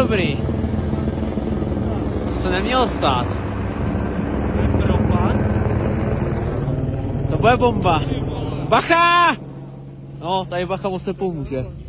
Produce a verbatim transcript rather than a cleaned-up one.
dobrý. To se nemělo stát. To bude bomba. Bacha! No, tady bacha moc nepomůže.